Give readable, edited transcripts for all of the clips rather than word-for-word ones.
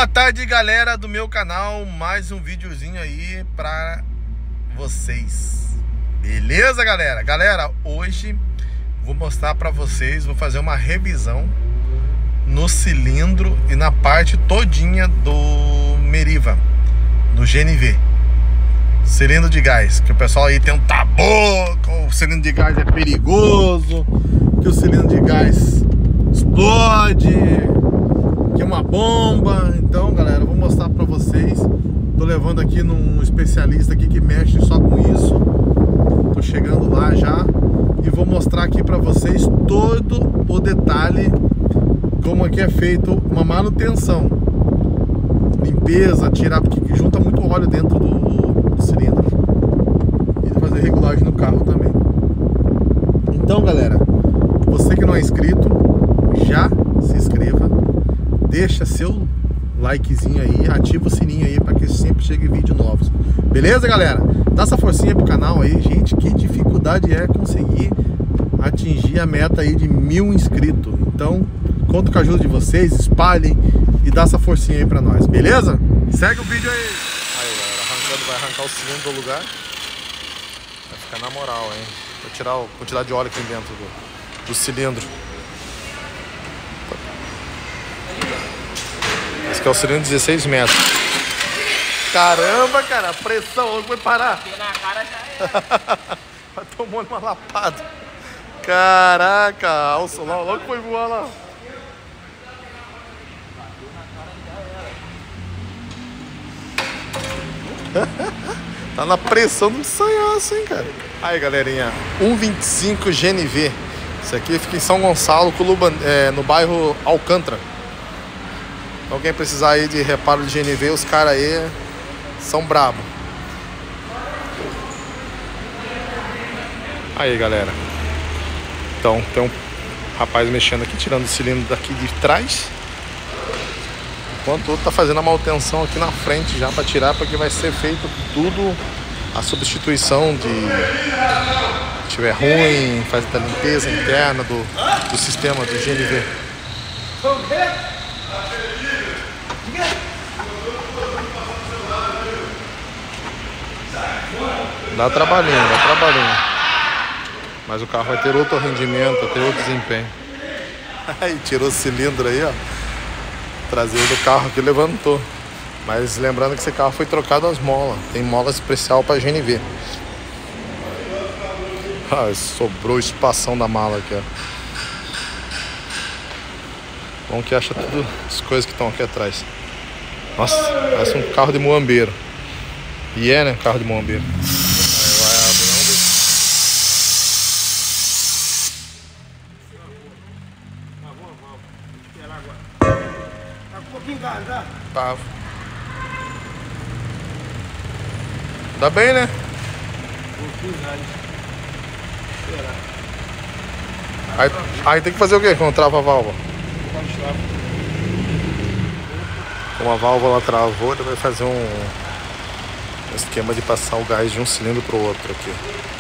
Boa tarde, galera do meu canal, mais um videozinho aí pra vocês. Beleza, galera? Galera, hoje vou mostrar pra vocês, vou fazer uma revisão no cilindro e na parte todinha do Meriva, do GNV. Cilindro de gás, que o pessoal aí tem um tabu, que o cilindro de gás é perigoso, que o cilindro de gás explode, que é uma bomba. Então, galera, eu vou mostrar pra vocês. Tô levando aqui num especialista aqui que mexe só com isso. Tô chegando lá já e vou mostrar aqui pra vocês todo o detalhe, como aqui é feito uma manutenção, limpeza, tirar, porque junta muito óleo dentro do cilindro, e fazer regulagem no carro também. Então, galera, você que não é inscrito, já se inscreva, deixa seu likezinho aí, ativa o sininho aí para que sempre chegue vídeos novos. Beleza, galera? Dá essa forcinha pro canal aí, gente. Que dificuldade é conseguir atingir a meta aí de 1000 inscritos. Então, conto com a ajuda de vocês, espalhem e dá essa forcinha aí pra nós, beleza? Segue o vídeo aí. Aí, galera, vai arrancar o cilindro do lugar. Vai ficar na moral, hein? Vou tirar a quantidade de óleo aqui dentro do cilindro. Esse aqui é o cilindro de 16 metros. Caramba, cara, a pressão, onde foi parar? Na cara já é. Tomou uma lapada. Caraca, alça lá, logo foi voar lá. Tá na pressão do sanhaço, hein, cara. Aí, galerinha, 125 GNV. Isso aqui fica em São Gonçalo, no bairro Alcântara. Então, quem precisar aí de reparo de GNV, os caras aí são brabo. Aí, galera. Então, tem um rapaz mexendo aqui, tirando o cilindro daqui de trás, enquanto o outro tá fazendo a manutenção aqui na frente já para tirar, porque vai ser feito tudo a substituição de, se tiver ruim, faz a limpeza interna do sistema do GNV. Dá trabalhinho, mas o carro vai ter outro rendimento, vai ter outro desempenho. Aí tirou o cilindro aí, ó. Traseiro do carro aqui levantou. Mas lembrando que esse carro foi trocado as molas. Tem mola especial para GNV. Ah, sobrou o espação da mala aqui, ó. Bom que acha tudo as coisas que estão aqui atrás. Nossa, parece um carro de muambeiro. E é, né? Carro de muambeiro. Aí vai abrir, vamos ver. Tá um pouquinho engasgado. Tava. Dá bem, né? Um pouquinho engasgado. Aí tem que fazer o quê quando trava a válvula? Como a válvula travou, ele vai fazer um esquema de passar o gás de um cilindro para o outro aqui.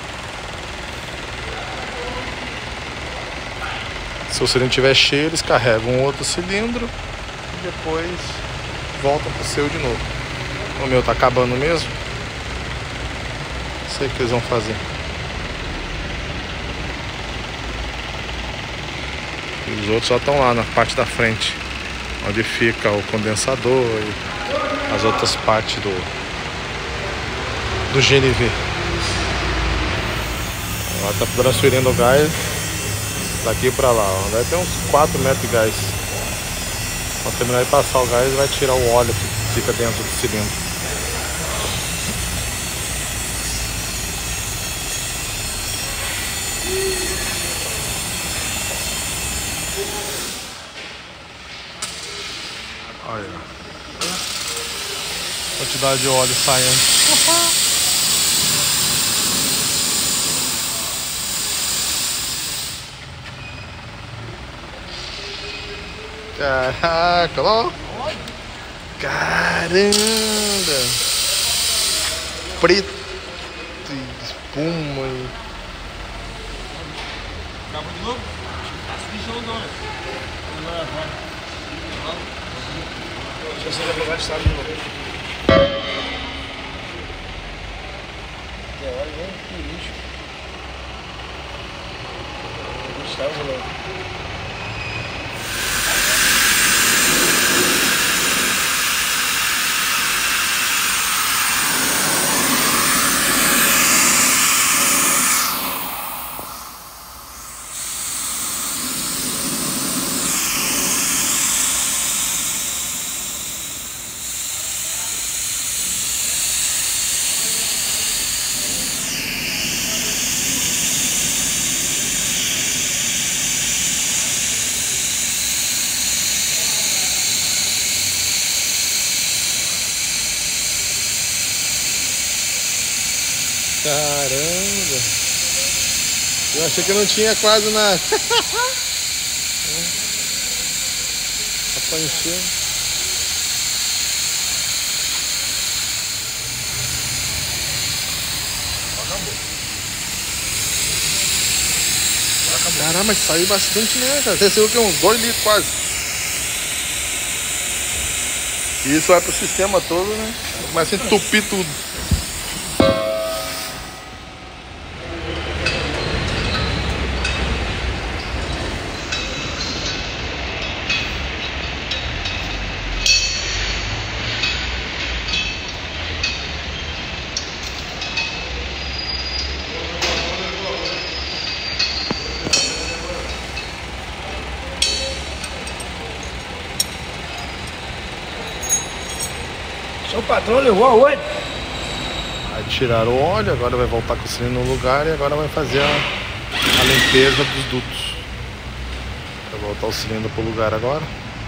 Se o cilindro estiver cheio, eles carregam um outro cilindro e depois voltam para o seu de novo. O meu tá acabando mesmo. Não sei o que eles vão fazer. E os outros só estão lá na parte da frente, onde fica o condensador e as outras partes do GNV. Ela tá transferindo o gás daqui para lá, ó. Vai ter uns 4 metros de gás. Quando terminar de passar o gás, vai tirar o óleo que fica dentro do cilindro. Olha, quantidade de óleo saindo. Caraca, ó. Caramba. Preto e espuma. Acabou de novo? Bichão não. Se você já pegar, sabe de novo. Olha, vem que lixo. Está o volante. Caramba! Eu achei que não tinha quase nada. Só pra encher. Caramba, mas saiu bastante, né, cara? Desceu aqui uns 2 litros quase. E isso vai pro sistema todo, né? Começa a entupir tudo. Seu patrão levou aonde? Aí tiraram o óleo, agora vai voltar com o cilindro no lugar e agora vai fazer a limpeza dos dutos. Vai voltar o cilindro pro lugar agora.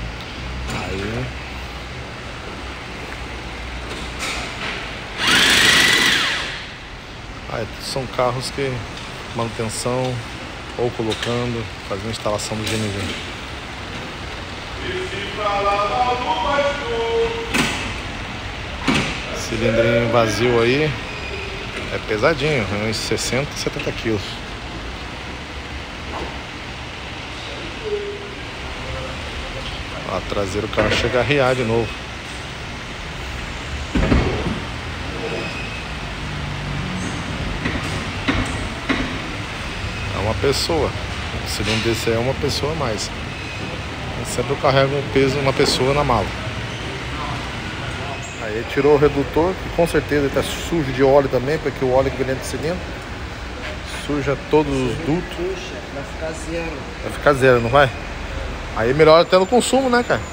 Aí são carros que manutenção ou colocando, fazendo instalação do GNV. Cilindrinho vazio aí, é pesadinho, uns 60, 70 quilos. A traseira, o carro chega a arriar de novo. É uma pessoa, o cilindro desse é uma pessoa a mais. Sempre eu carrego um peso, uma pessoa na mala. Aí tirou o redutor, que com certeza está sujo de óleo também, porque o óleo que vem dentro do cilindro suja todos os dutos. Puxa, vai ficar zero. Vai ficar zero, não vai? Aí melhor até no consumo, né, cara?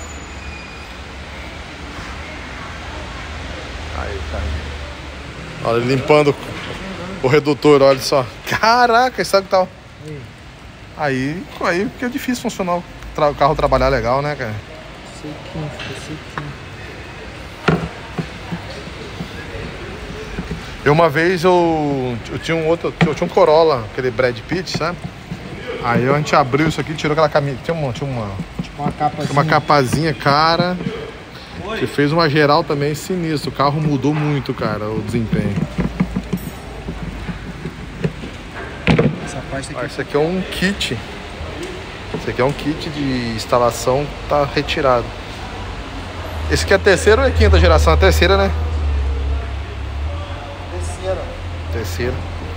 Aí, cara. Olha, limpando o redutor, olha só. Caraca, sabe que tal? Aí fica difícil funcionar o carro trabalhar legal, né, cara? Sequinho. Eu uma vez eu tinha eu tinha um Corolla, aquele Brad Pitt, sabe? Aí a gente abriu isso aqui, tirou aquela camisa, tinha uma Tipo uma capazinha. uma capazinha, cara, que fez uma geral também sinistra. O carro mudou muito, cara, o desempenho. Essa parte aqui. Esse aqui é um kit. Esse aqui é um kit de instalação que tá retirado. Esse aqui é a terceira ou é a quinta geração? A terceira, né? Terceira.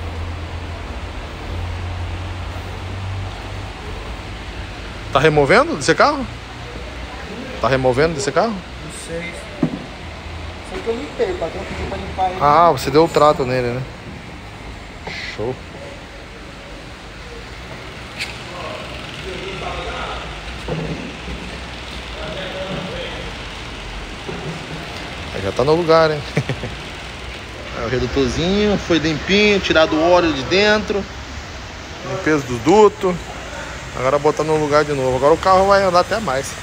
Tá removendo desse carro? Tá removendo desse carro? Não sei. Sei que eu limpei, o patrão pediu pra limpar ele. Ah, você deu o trato nele, né? Show. Aí já tá no lugar, hein? O redutorzinho foi limpinho, tirado o óleo de dentro, limpeza do duto. Agora botar no lugar de novo. Agora o carro vai andar até mais.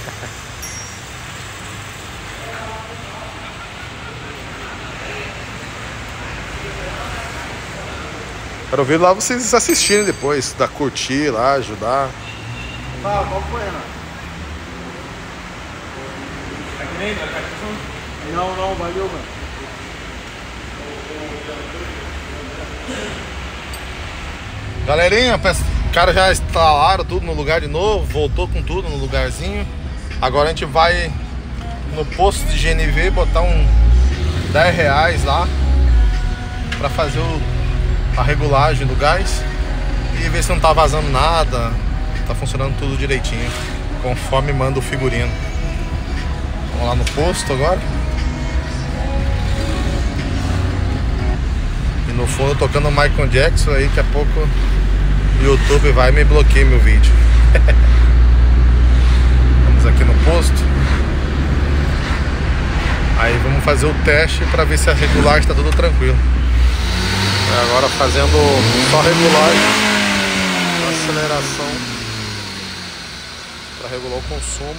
Quero ver lá vocês assistirem depois, da curtir lá, ajudar. Fala, qual foi, Renato? Tá que nem, cara? Não, valeu, mano. Galerinha, os caras já instalaram tudo no lugar de novo, voltou com tudo no lugarzinho. Agora a gente vai no posto de GNV, botar um R$10 lá para fazer a regulagem do gás e ver se não tá vazando nada, tá funcionando tudo direitinho, conforme manda o figurino. Vamos lá no posto agora. E no fundo tocando o Michael Jackson aí, daqui a pouco o YouTube vai e me bloqueia meu vídeo. Vamos aqui no posto. Aí vamos fazer o teste para ver se a regulagem está tudo tranquilo. Agora fazendo só regulagem, aceleração para regular o consumo.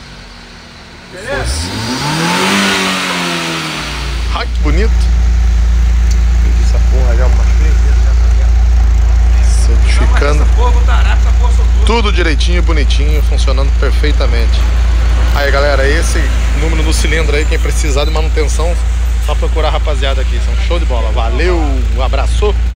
Ai, que bonito! Essa porra já certificando tudo direitinho, bonitinho, funcionando perfeitamente. Aí galera, esse número do cilindro aí, quem precisar de manutenção, só procurar a rapaziada aqui, são show de bola. Valeu, um abraço!